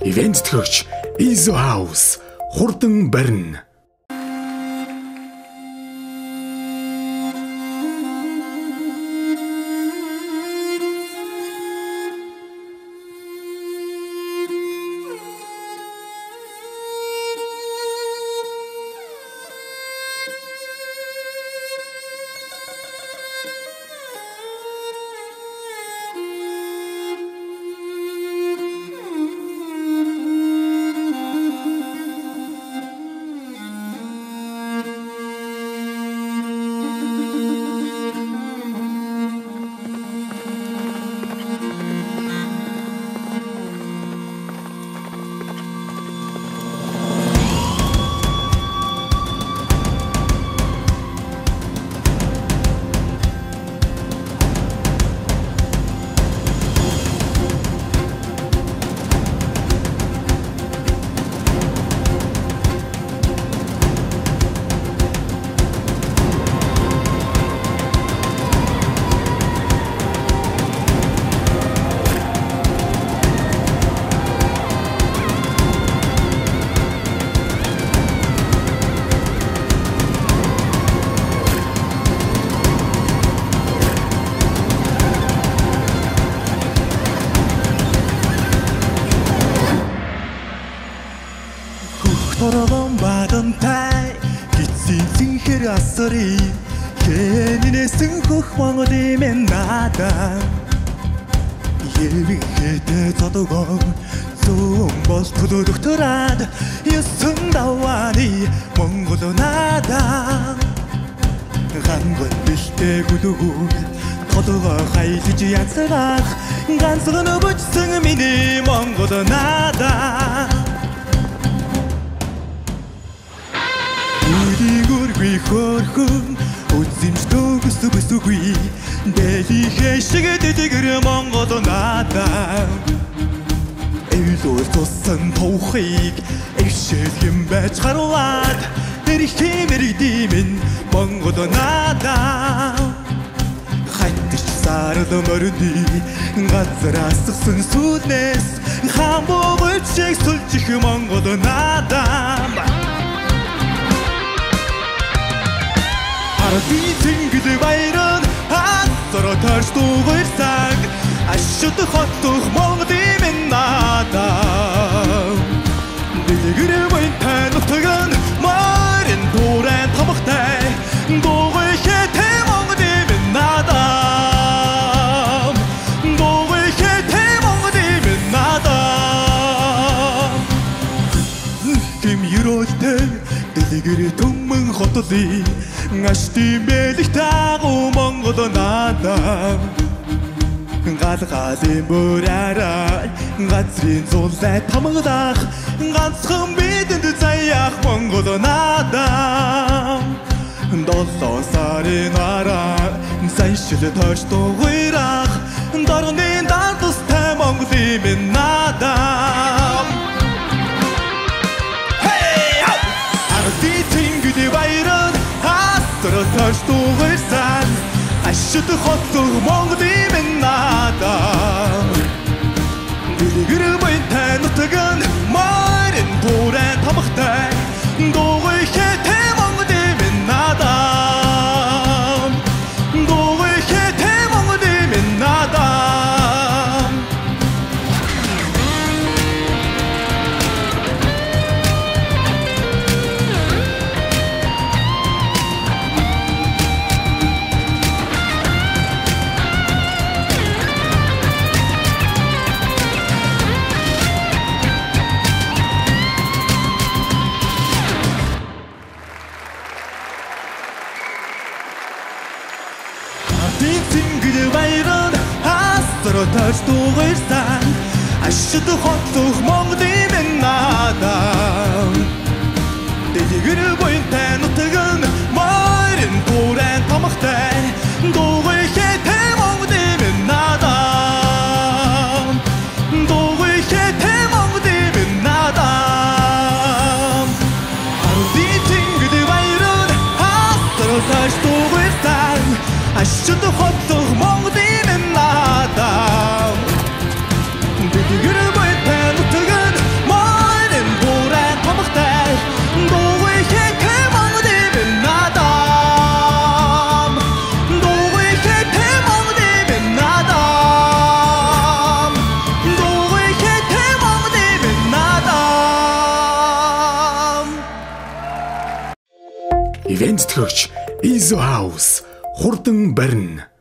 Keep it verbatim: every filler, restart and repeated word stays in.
Ивент төгч Izo House хурдан барина. Торгон бадамтай гитсийн хэр асрыг хэнэнэсэн хөх Монголын надаа Евихэдэ цодогон зүүн бол төлөвлөгтөрад ёсон давааны Монгол надаа Гангон бэлтэй гүлгүүр толгой хайлж янцрах ганцхан бүжсэн миний Монгол надаа Гүргүй хөрхөн үзэмжтэй бүсгүй дэлхий шиг дэдгэр Монгол надаа Эвлөр тусан тоохыг эвшэлгэн байж харуулад эрхий мэрэгдимэн Монгол надаа Хайтч сард мөрөndi газраас гсэн сүлнэс хамбогч шиг сүлжих Монгол надаа Арди тэнгэл баяран хасро тарж дуурсаг ашид хотох Монголын минь надаа Дэлгэр баянтай нутган морин дуран тамхтай дуугой хэтэ Монголын минь надаа дуугой хэтэ Монголын минь надаа Тэм юролтэй дэлгэр төмөн хотолын Ашти мэлих тагу Монгол надаа Галгалын мөрөөрэй газрын зулай тамгадах ганцхан бидэнд заяах Монгол надаа Долоо сарын араа сайшил тойрч дуурах дорны дартустай Монголын минь надаа Арди тэнгэл баяран Тойрч дуурсан ашид хотох Монголын минь надаа Дэлгэр баянтай нутган морин дуран тамхтай дуугой хэтэ Монголын минь надаа дуугой хэтэ Монголын минь надаа Тэнгэл баяран хасро тарж дуурсан ашид хотох Монголын минь надаа Дэлгэр баянтай нутган морин дуран тамхтай дуугой хэтэ Монголын минь надаа дуугой хэтэ Монголын минь надаа Арди тэнгэл баяран хасро тарж дуурсан ашид хотох Монголын минь надаа Дэлгэр баянтай нутган Ивент зөвлөгч Izo House хурдан барина.